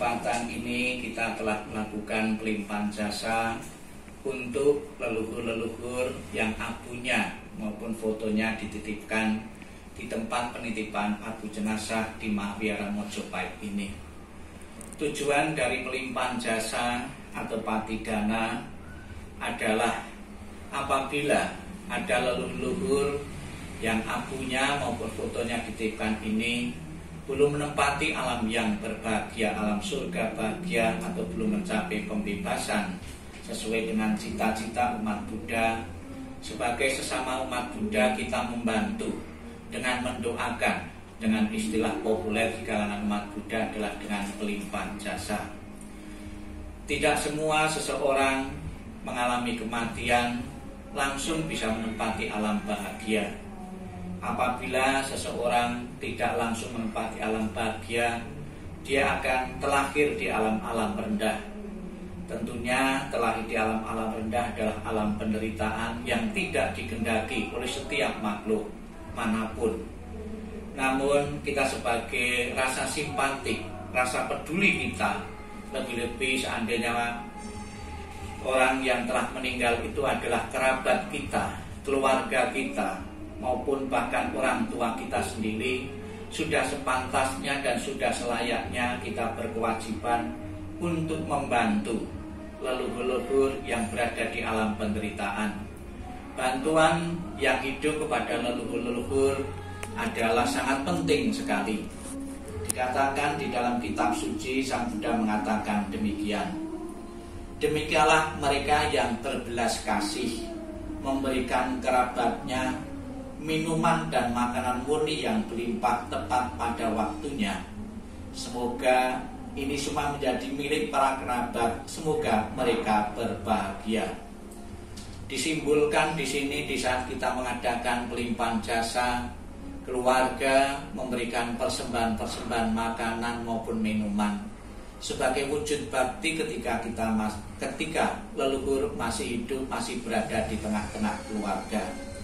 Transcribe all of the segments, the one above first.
kesempatan ini kita telah melakukan pelimpahan jasa untuk leluhur-leluhur yang abunya maupun fotonya dititipkan di tempat penitipan abu jenazah di Mahawiara Mojopahit ini. Tujuan dari pelimpahan jasa atau patidana adalah apabila ada leluhur yang abunya maupun fotonya dititipkan ini belum menempati alam yang berbahagia, alam surga bahagia, atau belum mencapai pembebasan sesuai dengan cita-cita umat Buddha. Sebagai sesama umat Buddha, kita membantu dengan mendoakan, dengan istilah populer di kalangan umat Buddha adalah dengan pelimpahan jasa. Tidak semua seseorang mengalami kematian langsung bisa menempati alam bahagia. Apabila seseorang tidak langsung menempati alam bahagia, dia akan terlahir di alam-alam rendah. Tentunya terlahir di alam-alam rendah adalah alam penderitaan yang tidak dikehendaki oleh setiap makhluk manapun. Namun kita sebagai rasa simpatik, rasa peduli kita, lebih-lebih seandainya orang yang telah meninggal itu adalah kerabat kita, keluarga kita, maupun bahkan orang tua kita sendiri, sudah sepantasnya dan sudah selayaknya kita berkewajiban untuk membantu leluhur-leluhur yang berada di alam penderitaan. Bantuan yang hidup kepada leluhur-leluhur adalah sangat penting sekali. Dikatakan di dalam kitab suci, Sang Buddha mengatakan demikian. Demikianlah mereka yang berbelas kasih memberikan kerabatnya minuman dan makanan murni yang berlimpah tepat pada waktunya. Semoga ini semua menjadi milik para kerabat. Semoga mereka berbahagia. Disimbolkan di sini di saat kita mengadakan pelimpahan jasa, keluarga memberikan persembahan-persembahan makanan maupun minuman sebagai wujud bakti ketika leluhur masih hidup, masih berada di tengah-tengah keluarga.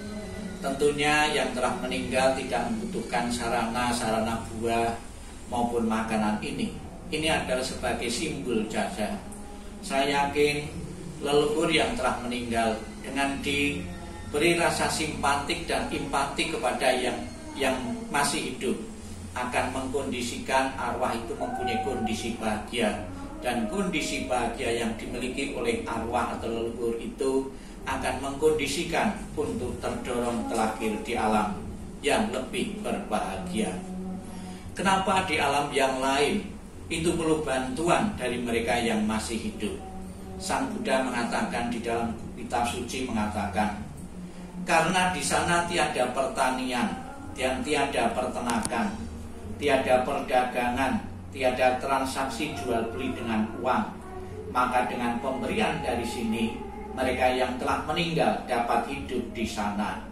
Tentunya yang telah meninggal tidak membutuhkan sarana buah maupun makanan ini. Ini adalah sebagai simbol jasa. Saya yakin leluhur yang telah meninggal dengan diberi rasa simpatik dan empati kepada yang masih hidup akan mengkondisikan arwah itu mempunyai kondisi bahagia. Dan kondisi bahagia yang dimiliki oleh arwah atau leluhur itu akan mengkondisikan untuk terdorong terlahir di alam yang lebih berbahagia. Kenapa di alam yang lain itu perlu bantuan dari mereka yang masih hidup? Sang Buddha mengatakan di dalam kitab suci mengatakan, karena di sana tiada pertanian dan tiada peternakan, tiada perdagangan, tiada transaksi jual beli dengan uang, maka dengan pemberian dari sini mereka yang telah meninggal dapat hidup di sana.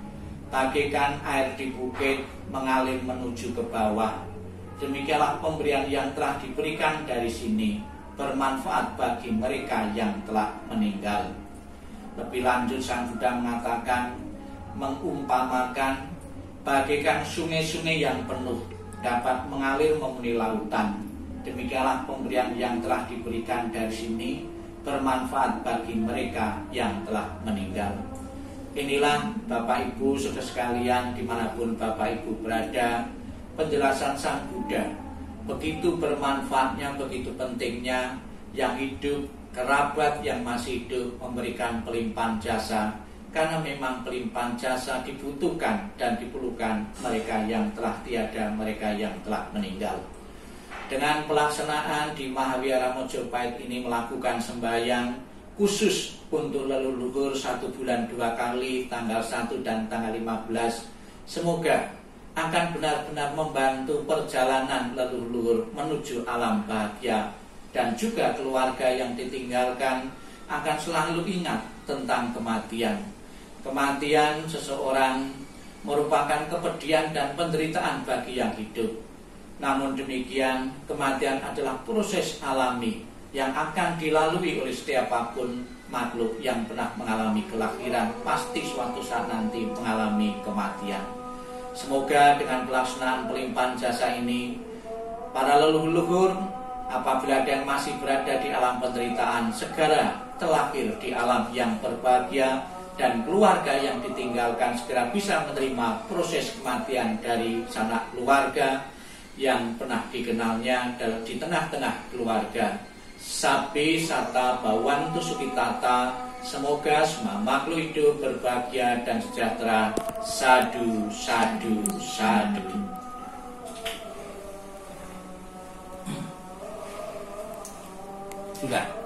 Bagaikan air di bukit mengalir menuju ke bawah, demikianlah pemberian yang telah diberikan dari sini bermanfaat bagi mereka yang telah meninggal. Lebih lanjut Sang Buddha mengatakan, mengumpamakan bagaikan sungai-sungai yang penuh dapat mengalir memenuhi lautan, demikianlah pemberian yang telah diberikan dari sini bermanfaat bagi mereka yang telah meninggal. Inilah Bapak Ibu saudara sekalian dimanapun Bapak Ibu berada, penjelasan Sang Buddha. Begitu bermanfaatnya, begitu pentingnya yang hidup, kerabat yang masih hidup memberikan pelimpahan jasa, karena memang pelimpahan jasa dibutuhkan dan diperlukan mereka yang telah tiada, mereka yang telah meninggal. Dengan pelaksanaan di Mahawiara Mojopahit ini melakukan sembahyang khusus untuk leluhur 1 bulan 2 kali, tanggal 1 dan tanggal 15. Semoga akan benar-benar membantu perjalanan leluhur menuju alam bahagia, dan juga keluarga yang ditinggalkan akan selalu ingat tentang kematian. Kematian seseorang merupakan kepedihan dan penderitaan bagi yang hidup. Namun demikian, kematian adalah proses alami yang akan dilalui oleh setiapapun makhluk yang pernah mengalami kelahiran, pasti suatu saat nanti mengalami kematian. Semoga dengan pelaksanaan pelimpahan jasa ini, para leluhur apabila ada yang masih berada di alam penderitaan, segera terlahir di alam yang berbahagia, dan keluarga yang ditinggalkan segera bisa menerima proses kematian dari sanak keluarga yang pernah dikenalnya di tengah-tengah keluarga. Sabi Sata Bawan Tusukitata, semoga semua makhluk hidup berbahagia dan sejahtera. Sadu, sadu, sadu. Sudah.